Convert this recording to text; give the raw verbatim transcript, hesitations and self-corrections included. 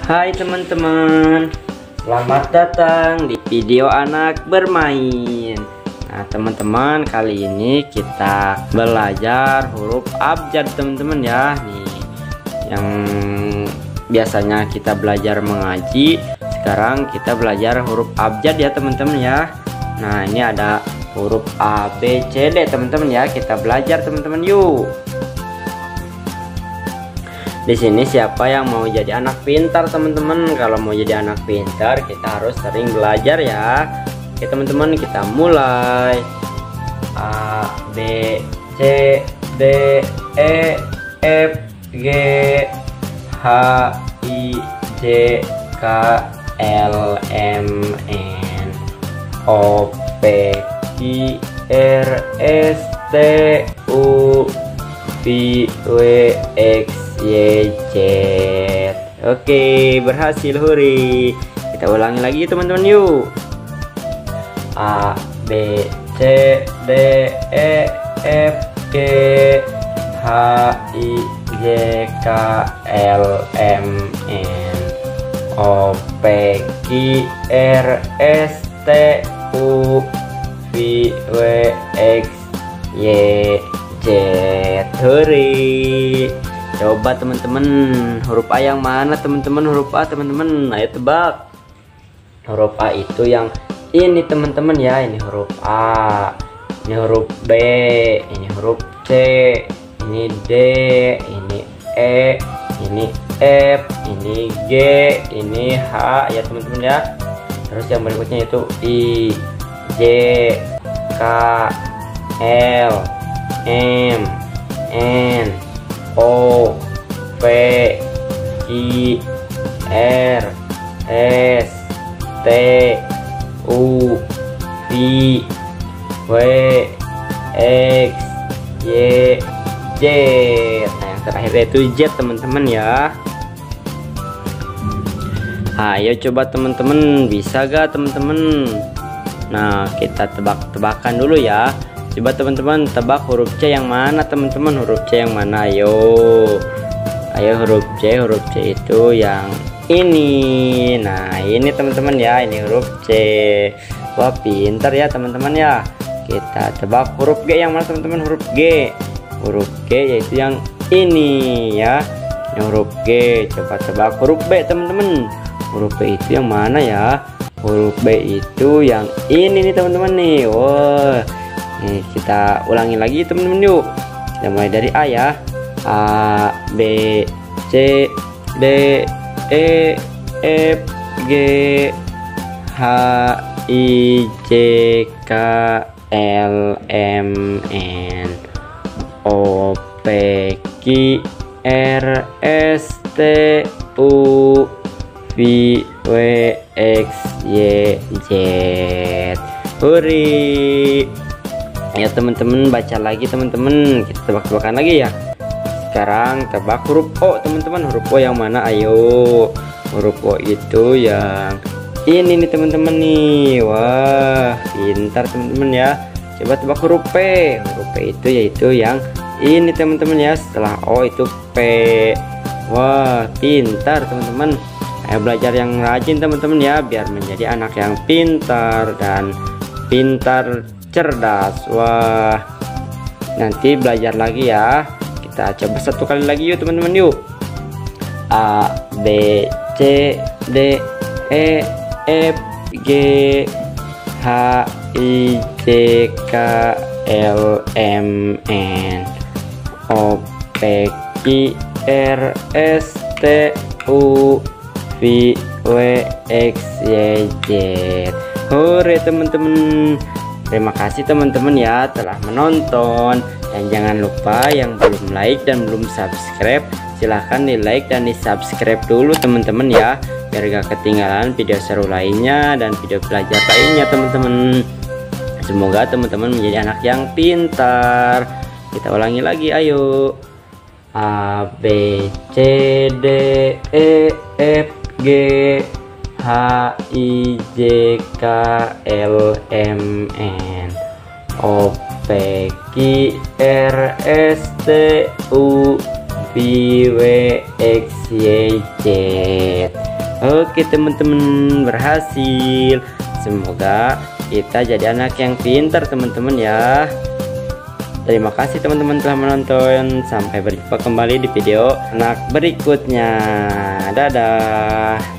Hai teman-teman, selamat datang di video anak bermain. Nah teman-teman, kali ini kita belajar huruf abjad teman-teman ya. Nih, yang biasanya kita belajar mengaji, sekarang kita belajar huruf abjad ya teman-teman ya. Nah ini ada huruf A, B, C, D teman-teman ya. Kita belajar teman-teman yuk. Di sini siapa yang mau jadi anak pintar teman-teman? Kalau mau jadi anak pintar kita harus sering belajar ya. Oke teman-teman, kita mulai. A, B, C, D, E, F, G, H, I, J, K, L, M, N, O, P, Q, R, S, T, U, V, W, X, Y, Z. Oke, berhasil, huri. Kita ulangi lagi teman-teman yuk. A, B, C, D, E, F, G, H, I, J, K, L, M, N, O, P, Q, R, S, T, U, V, W, X, Y, Z. Huri. Coba teman-teman, huruf A yang mana teman-teman? Huruf A teman-teman, ayo tebak. Huruf A itu yang ini teman-teman ya. Ini huruf A, ini huruf B, ini huruf C, ini D, ini E, ini F, ini G, ini H ya teman-teman ya. Terus yang berikutnya itu I, J, K, L, M, N, O, P, Q, R, S, T, U, V, W, X, Y, Z. Nah yang terakhir itu Z teman-teman ya. Ayo coba teman-teman, bisa gak teman-teman? Nah kita tebak-tebakan dulu ya. Coba teman-teman tebak huruf C yang mana teman-teman? Huruf C yang mana? Ayo. Ayo huruf C, huruf C itu yang ini. Nah, ini teman-teman ya, ini huruf C. Wah, pintar ya teman-teman ya. Kita tebak huruf G yang mana teman-teman? Huruf G. Huruf G yaitu yang ini ya. Yang huruf G. Coba tebak huruf B teman-teman. Huruf B itu yang mana ya? Huruf B itu yang ini nih teman-teman nih. Wah. Nih kita ulangi lagi teman-teman yuk. Kita mulai dari A ya. A, B, C, D, E, F, G, H, I, J, K, L, M, N, O, P, Q, R, S, T, U, V, W, X, Y, Z. Huri. Ya teman-teman, baca lagi teman-teman. Kita tebak-tebakan lagi ya. Sekarang tebak huruf O teman-teman. Huruf O yang mana? Ayo. Huruf O itu yang ini nih teman-teman nih. Wah, pintar teman-teman ya. Coba tebak huruf P. Huruf P itu yaitu yang ini teman-teman ya. Setelah O itu P. Wah, pintar teman-teman. Ayo belajar yang rajin teman-teman ya, biar menjadi anak yang pintar dan pintar cerdas. Wah, nanti belajar lagi ya. Kita coba satu kali lagi yuk teman-teman yuk. A, B, C, D, E, F, G, H, I, J, K, L, M, N, O, P, Q, R, S, T, U, V, W, X, Y, Z. Hore teman-teman. Terima kasih teman-teman ya telah menonton, dan jangan lupa yang belum like dan belum subscribe, silahkan di like dan di subscribe dulu teman-teman ya, biar gak ketinggalan video seru lainnya dan video belajar lainnya teman-teman. Semoga teman-teman menjadi anak yang pintar. Kita ulangi lagi, ayo. A, B, C, D, E, F, G, H, I, J, K, L, M, N, O, P, Q, R, S, T, U, V, W, X, Y, Z. Oke teman-teman, berhasil. Semoga kita jadi anak yang pintar teman-teman ya. Terima kasih teman-teman telah menonton. Sampai berjumpa kembali di video anak berikutnya. Dadah.